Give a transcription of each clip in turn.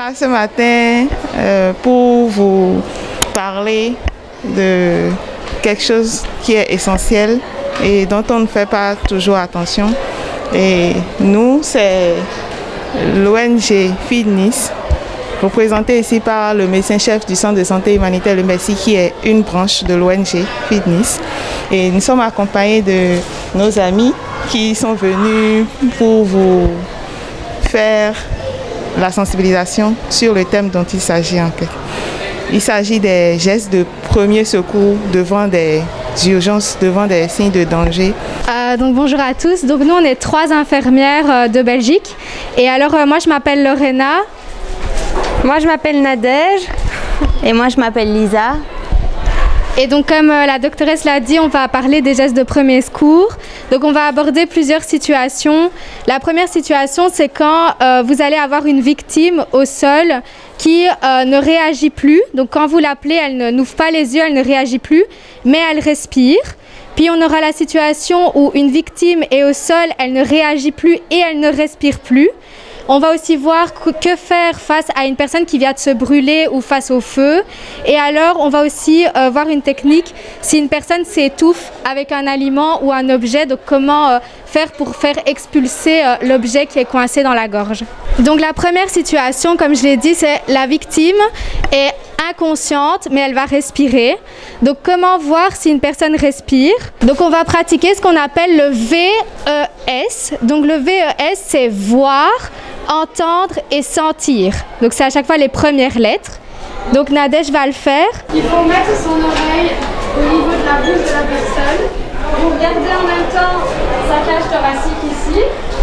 là ce matin pour vous parler de quelque chose qui est essentiel et dont on ne fait pas toujours attention. Et nous, c'est l'ONG Feed Nice, représentée ici par le médecin-chef du Centre de santé humanitaire Le Messie, qui est une branche de l'ONG Feed Nice. Et nous sommes accompagnés de nos amis qui sont venus pour vous faire la sensibilisation sur le thème dont il s'agit en fait. Il s'agit des gestes de premier secours devant des urgences, devant des signes de danger. Donc bonjour à tous. Donc nous on est 3 infirmières de Belgique. Et alors moi je m'appelle Lorena. Moi je m'appelle Nadège. Et moi je m'appelle Lisa. Et donc comme la doctoresse l'a dit, on va parler des gestes de premier secours. Donc on va aborder plusieurs situations. La première situation, c'est quand vous allez avoir une victime au sol qui ne réagit plus. Donc quand vous l'appelez, elle n'ouvre pas les yeux, elle ne réagit plus, mais elle respire. Puis on aura la situation où une victime est au sol, elle ne réagit plus et elle ne respire plus. On va aussi voir que faire face à une personne qui vient de se brûler ou face au feu. Et alors, on va aussi voir une technique si une personne s'étouffe avec un aliment ou un objet. Donc, comment faire pour faire expulser l'objet qui est coincé dans la gorge. Donc, la première situation, comme je l'ai dit, c'est la victime est inconsciente, mais elle va respirer. Donc, comment voir si une personne respire? Donc, on va pratiquer ce qu'on appelle le VES. Donc, le VES, c'est voir, entendre et sentir. Donc c'est à chaque fois les premières lettres. Donc Nadège va le faire. Il faut mettre son oreille au niveau de la bouche de la personne. Vous regardez en même temps sa cage thoracique ici.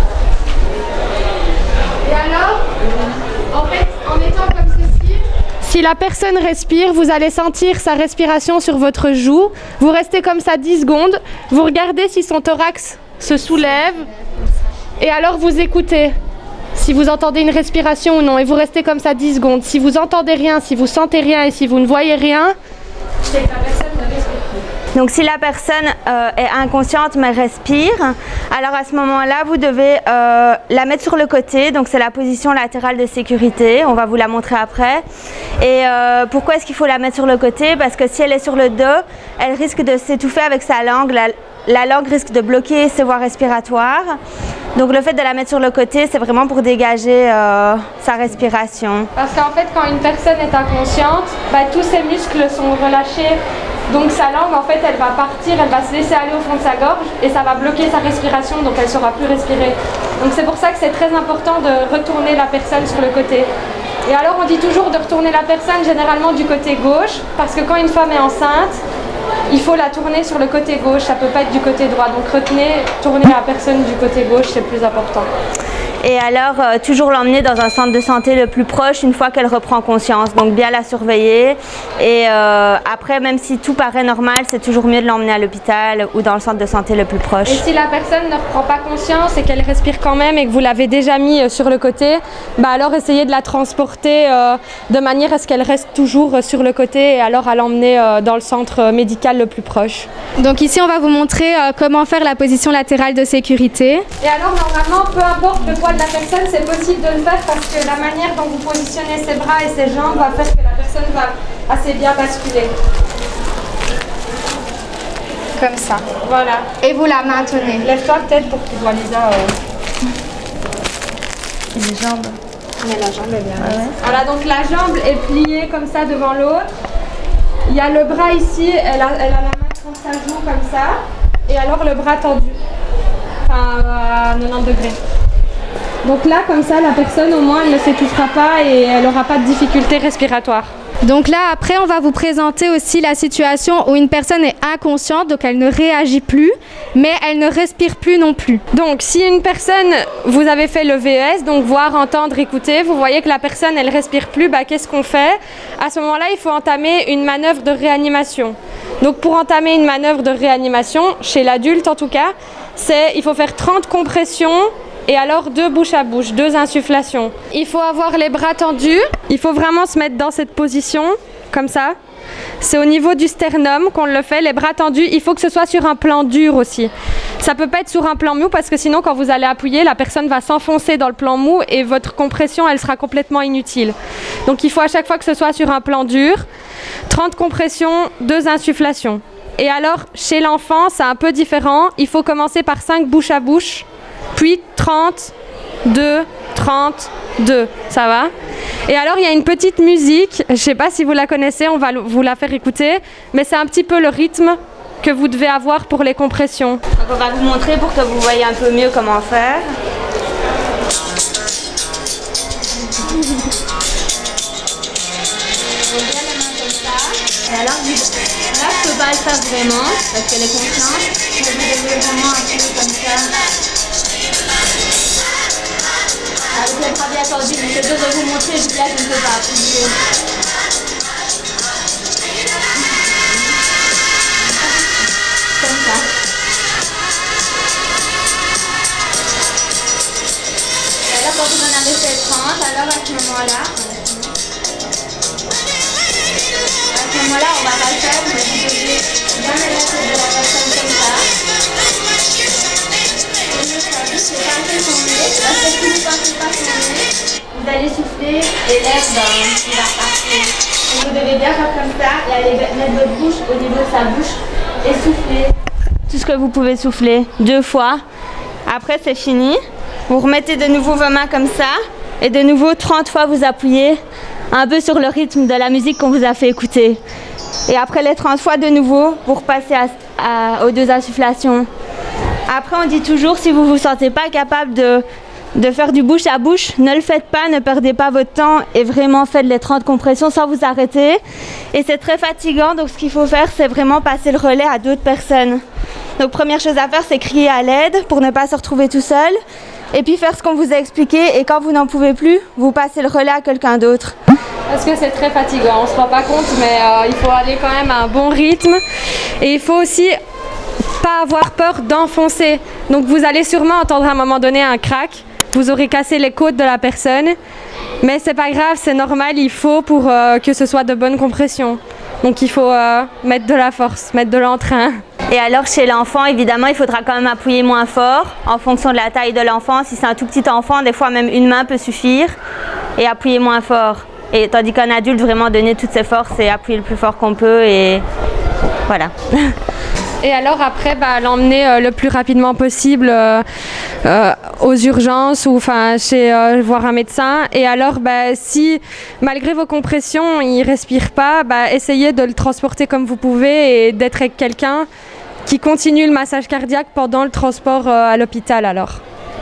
Et alors, en fait, en étant comme ceci, si la personne respire, vous allez sentir sa respiration sur votre joue. Vous restez comme ça 10 secondes. Vous regardez si son thorax se soulève. Et alors vous écoutez. Si vous entendez une respiration ou non, et vous restez comme ça 10 secondes. Si vous entendez rien, si vous sentez rien et si vous ne voyez rien, c'est que la personne ne respire plus. Donc si la personne est inconsciente mais respire, alors à ce moment-là, vous devez la mettre sur le côté. Donc c'est la position latérale de sécurité. On va vous la montrer après. Et pourquoi est-ce qu'il faut la mettre sur le côté? Parce que si elle est sur le dos, elle risque de s'étouffer avec sa langue. La langue risque de bloquer ses voies respiratoires. Donc le fait de la mettre sur le côté, c'est vraiment pour dégager sa respiration. Parce qu'en fait, quand une personne est inconsciente, tous ses muscles sont relâchés. Donc sa langue, en fait, elle va partir, elle va se laisser aller au fond de sa gorge et ça va bloquer sa respiration, donc elle ne saura plus respirer. Donc c'est pour ça que c'est très important de retourner la personne sur le côté. Et alors on dit toujours de retourner la personne généralement du côté gauche, parce que quand une femme est enceinte, il faut la tourner sur le côté gauche, ça ne peut pas être du côté droit. Donc tournez la personne du côté gauche, c'est plus important. Et alors, toujours l'emmener dans un centre de santé le plus proche une fois qu'elle reprend conscience. Donc bien la surveiller. Et après, même si tout paraît normal, c'est toujours mieux de l'emmener à l'hôpital ou dans le centre de santé le plus proche. Et si la personne ne reprend pas conscience et qu'elle respire quand même et que vous l'avez déjà mis sur le côté, alors essayez de la transporter de manière à ce qu'elle reste toujours sur le côté et alors à l'emmener dans le centre médical le plus proche. Donc ici on va vous montrer comment faire la position latérale de sécurité. Et alors normalement, peu importe le poids de la personne, c'est possible de le faire parce que la manière dont vous positionnez ses bras et ses jambes va faire que la personne va assez bien basculer. Comme ça. Voilà. Et vous la maintenez. Lève-toi peut-être pour que tu vois Lisa. Les jambes. Mais la jambe est bien. Voilà, donc la jambe est pliée comme ça devant l'autre. Il y a le bras ici, elle a la main contre sa joue comme ça. Et alors le bras tendu. Enfin, à 90 degrés. Donc là, comme ça, la personne, au moins, elle ne s'étouffera pas et elle n'aura pas de difficultés respiratoires. Donc là, après, on va vous présenter aussi la situation où une personne est inconsciente, donc elle ne réagit plus, mais elle ne respire plus non plus. Donc si une personne, vous avez fait le VES, donc voir, entendre, écouter, vous voyez que la personne, elle respire plus, qu'est-ce qu'on fait? À ce moment-là, il faut entamer une manœuvre de réanimation. Donc pour entamer une manœuvre de réanimation, chez l'adulte en tout cas, il faut faire 30 compressions et alors 2 bouche à bouche, 2 insufflations. Il faut avoir les bras tendus, il faut vraiment se mettre dans cette position, comme ça. C'est au niveau du sternum qu'on le fait, les bras tendus, il faut que ce soit sur un plan dur aussi. Ça peut pas être sur un plan mou parce que sinon quand vous allez appuyer, la personne va s'enfoncer dans le plan mou et votre compression elle sera complètement inutile. Donc il faut à chaque fois que ce soit sur un plan dur, 30 compressions, 2 insufflations. Et alors chez l'enfant c'est un peu différent, il faut commencer par 5 bouche à bouche, puis 30, 2, 30, 2, ça va? Et alors il y a une petite musique, je sais pas si vous la connaissez, on va vous la faire écouter, mais c'est un petit peu le rythme que vous devez avoir pour les compressions. Donc on va vous montrer pour que vous voyez un peu mieux comment faire. Et alors, là, je peux pas le faire vraiment parce qu'elle est contrainte, mais vous devez vraiment appuyer comme ça. Avec les bras bien tendus, mais je devrais vous montrer, là, je ne peux pas appuyer. Comme ça. Et alors, quand vous en avez fait 30, alors à ce moment-là, on va pas le faire, mais vous devez bien le mettre de la personne comme ça. C'est pas assez son nez, parce que si vous ne passez pas son nez, vous allez souffler et l'air il va partir. Donc vous devez bien faire comme ça et aller mettre votre bouche au niveau de sa bouche et souffler. Tout ce que vous pouvez souffler 2 fois. Après c'est fini. Vous remettez de nouveau vos mains comme ça et de nouveau 30 fois vous appuyez un peu sur le rythme de la musique qu'on vous a fait écouter. Et après les 30 fois de nouveau, vous repassez aux 2 insufflations. Après on dit toujours, si vous ne vous sentez pas capable de faire du bouche à bouche, ne le faites pas, ne perdez pas votre temps et vraiment faites les 30 compressions sans vous arrêter. Et c'est très fatigant, donc ce qu'il faut faire, c'est vraiment passer le relais à d'autres personnes. Donc première chose à faire, c'est crier à l'aide pour ne pas se retrouver tout seul. Et puis faire ce qu'on vous a expliqué et quand vous n'en pouvez plus, vous passez le relais à quelqu'un d'autre. Parce que c'est très fatigant, on ne se rend pas compte, mais il faut aller quand même à un bon rythme. Et il faut aussi pas avoir peur d'enfoncer. Donc vous allez sûrement entendre à un moment donné un crack, vous aurez cassé les côtes de la personne, mais c'est pas grave, c'est normal, il faut pour que ce soit de bonnes compressions. Donc il faut mettre de la force, mettre de l'entrain. Et alors chez l'enfant, évidemment, il faudra quand même appuyer moins fort en fonction de la taille de l'enfant. Si c'est un tout petit enfant, des fois même une main peut suffire et appuyer moins fort. Et tandis qu'un adulte, vraiment donner toutes ses forces et appuyer le plus fort qu'on peut et voilà. Et alors après, l'emmener le plus rapidement possible aux urgences ou chez voir un médecin. Et alors, si malgré vos compressions, il ne respire pas, essayez de le transporter comme vous pouvez et d'être avec quelqu'un qui continue le massage cardiaque pendant le transport à l'hôpital alors.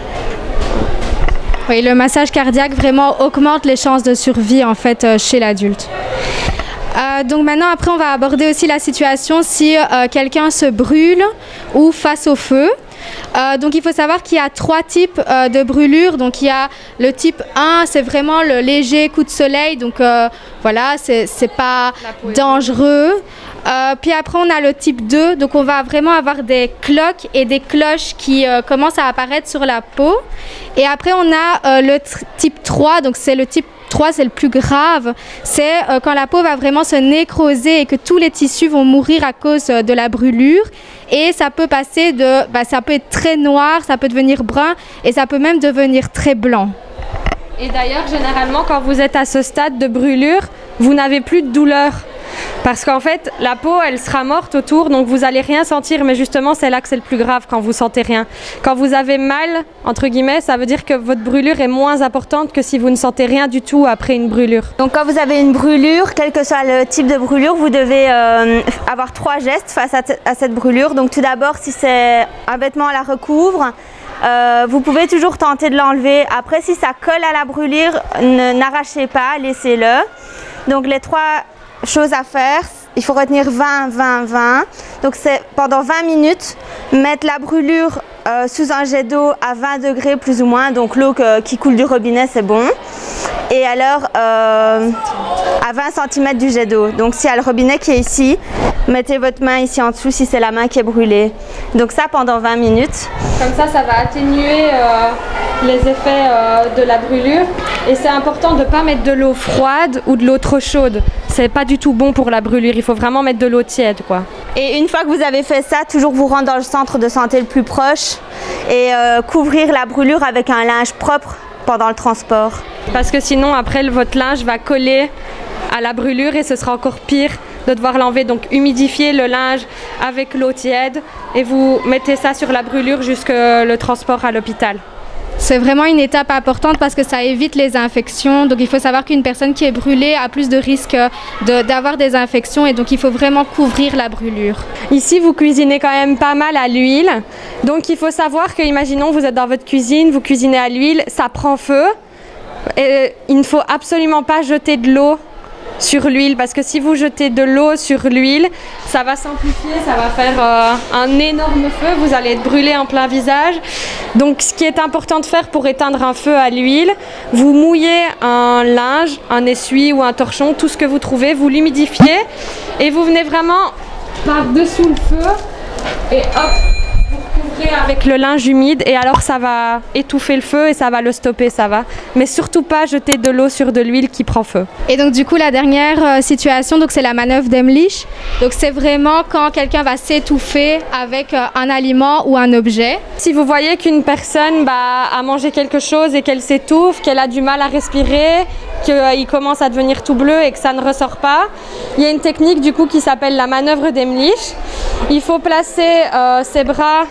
Oui, le massage cardiaque vraiment augmente les chances de survie en fait chez l'adulte. Donc maintenant, après, on va aborder aussi la situation si quelqu'un se brûle ou face au feu. Donc il faut savoir qu'il y a 3 types de brûlures. Donc il y a le type 1, c'est vraiment le léger coup de soleil. Donc voilà, c'est pas dangereux. Puis après on a le type 2, donc on va vraiment avoir des cloques et des cloches qui commencent à apparaître sur la peau. Et après on a le type 3, donc c'est le type 3, c'est le plus grave. C'est quand la peau va vraiment se nécroser et que tous les tissus vont mourir à cause de la brûlure. Et ça peut passer ça peut être très noir, ça peut devenir brun et ça peut même devenir très blanc. Et d'ailleurs, généralement, quand vous êtes à ce stade de brûlure, vous n'avez plus de douleur. Parce qu'en fait, la peau, elle sera morte autour, donc vous n'allez rien sentir. Mais justement, c'est là que c'est le plus grave, quand vous sentez rien. Quand vous avez mal, entre guillemets, ça veut dire que votre brûlure est moins importante que si vous ne sentez rien du tout après une brûlure. Donc quand vous avez une brûlure, quel que soit le type de brûlure, vous devez avoir 3 gestes face à cette brûlure. Donc tout d'abord, si c'est un vêtement à la recouvre, vous pouvez toujours tenter de l'enlever. Après, si ça colle à la brûlure, n'arrachez pas, laissez-le. Donc les 3 choses à faire, il faut retenir 20, 20, 20. Donc c'est pendant 20 minutes, mettre la brûlure sous un jet d'eau à 20 degrés plus ou moins. Donc l'eau qui coule du robinet, c'est bon. Et alors à 20 cm du jet d'eau. Donc s'il y a le robinet qui est ici, mettez votre main ici en dessous si c'est la main qui est brûlée. Donc ça pendant 20 minutes. Comme ça va atténuer les effets de la brûlure. Et c'est important de ne pas mettre de l'eau froide ou de l'eau trop chaude. C'est pas du tout bon pour la brûlure. Il faut vraiment mettre de l'eau tiède, quoi. Et une fois que vous avez fait ça, toujours vous rendre dans le centre de santé le plus proche et couvrir la brûlure avec un linge propre pendant le transport. Parce que sinon, après, votre linge va coller à la brûlure et ce sera encore pire de devoir l'enlever. Donc humidifiez le linge avec l'eau tiède et vous mettez ça sur la brûlure jusqu'au le transport à l'hôpital. C'est vraiment une étape importante parce que ça évite les infections. Donc il faut savoir qu'une personne qui est brûlée a plus de risques d'avoir des infections et donc il faut vraiment couvrir la brûlure. Ici, vous cuisinez quand même pas mal à l'huile. Donc il faut savoir que, imaginons, vous êtes dans votre cuisine, vous cuisinez à l'huile, ça prend feu. Et il ne faut absolument pas jeter de l'eau sur l'huile parce que si vous jetez de l'eau sur l'huile, ça va s'amplifier, ça va faire un énorme feu, vous allez être brûlé en plein visage. Donc ce qui est important de faire pour éteindre un feu à l'huile, vous mouillez un linge, un essuie ou un torchon, tout ce que vous trouvez, vous l'humidifiez et vous venez vraiment par-dessous le feu et hop, vous couvrez avec le linge humide et alors ça va étouffer le feu et ça va le stopper, ça va. Mais surtout pas jeter de l'eau sur de l'huile qui prend feu. Et donc du coup la dernière situation, donc c'est la manœuvre d'Emlich. Donc c'est vraiment quand quelqu'un va s'étouffer avec un aliment ou un objet. Si vous voyez qu'une personne a mangé quelque chose et qu'elle s'étouffe, qu'elle a du mal à respirer, qu'il commence à devenir tout bleu et que ça ne ressort pas, il y a une technique du coup qui s'appelle la manœuvre d'Emlich. Il faut placer ses bras.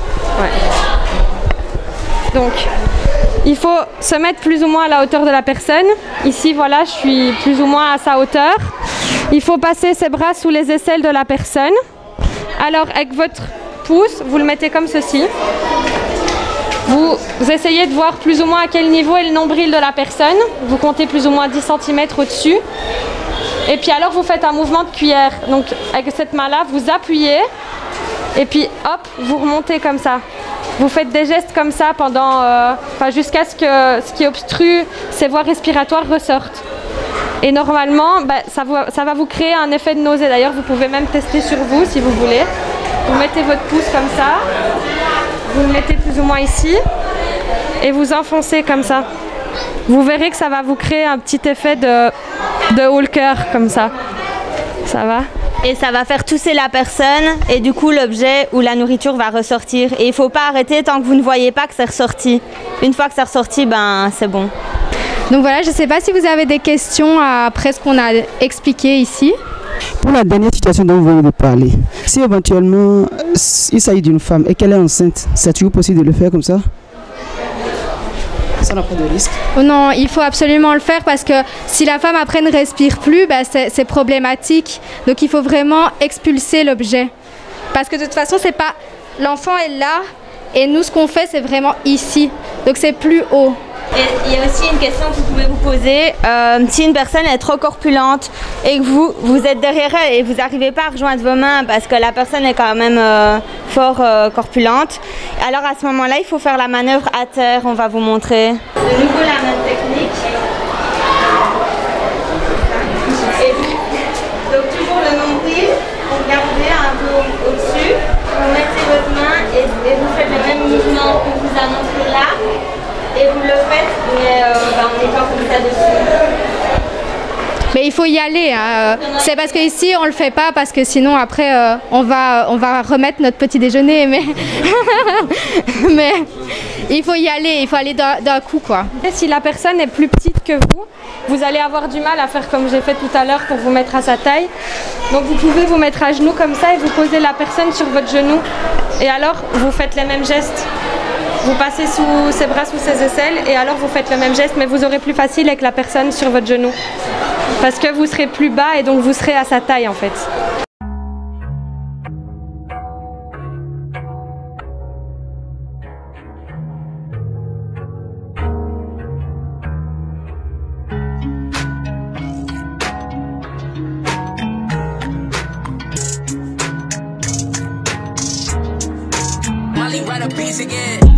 Donc, il faut se mettre plus ou moins à la hauteur de la personne. Ici, voilà, je suis plus ou moins à sa hauteur. Il faut passer ses bras sous les aisselles de la personne. Alors, avec votre pouce, vous le mettez comme ceci. Vous essayez de voir plus ou moins à quel niveau est le nombril de la personne. Vous comptez plus ou moins 10 cm au-dessus. Et puis alors, vous faites un mouvement de cuillère. Donc, avec cette main-là, vous appuyez. Et puis, hop, vous remontez comme ça. Vous faites des gestes comme ça pendant, jusqu'à ce que ce qui obstrue ces voies respiratoires ressorte. Et normalement, ça va vous créer un effet de nausée. D'ailleurs, vous pouvez même tester sur vous si vous voulez. Vous mettez votre pouce comme ça. Vous le mettez plus ou moins ici. Et vous enfoncez comme ça. Vous verrez que ça va vous créer un petit effet de Walker comme ça. Ça va ? Et ça va faire tousser la personne et du coup l'objet ou la nourriture va ressortir. Et il ne faut pas arrêter tant que vous ne voyez pas que c'est ressorti. Une fois que c'est ressorti, c'est bon. Donc voilà, je ne sais pas si vous avez des questions après ce qu'on a expliqué ici. Pour la dernière situation dont vous venez de parler, si éventuellement il s'agit d'une femme et qu'elle est enceinte, c'est toujours possible de le faire comme ça? Ça n'a pas de risque? Oh non, il faut absolument le faire parce que si la femme après ne respire plus, c'est problématique. Donc il faut vraiment expulser l'objet. Parce que de toute façon, c'est pas l'enfant est là et nous ce qu'on fait c'est vraiment ici. Donc c'est plus haut. Et il y a aussi une question que vous pouvez vous poser. Si une personne est trop corpulente et que vous êtes derrière elle et vous n'arrivez pas à rejoindre vos mains parce que la personne est quand même fort corpulente, alors à ce moment-là, il faut faire la manœuvre à terre. On va vous montrer. De nouveau la même technique. Et donc toujours le nombril, vous gardez un peu au-dessus. Vous mettez votre main et vous faites le même mouvement qu'on vous a montré là. Et vous le faites, mais en étant comme ça dessus. Mais il faut y aller. Hein. C'est parce qu'ici, on ne le fait pas parce que sinon, après, on va remettre notre petit déjeuner. Mais, mais il faut y aller. Il faut aller d'un coup, quoi. Et si la personne est plus petite que vous allez avoir du mal à faire comme j'ai fait tout à l'heure pour vous mettre à sa taille. Donc vous pouvez vous mettre à genoux comme ça et vous posez la personne sur votre genou. Et alors, vous faites les mêmes gestes. Vous passez sous ses bras, sous ses aisselles et alors vous faites le même geste mais vous aurez plus facile avec la personne sur votre genou. Parce que vous serez plus bas et donc vous serez à sa taille en fait. Molly, write a piece again.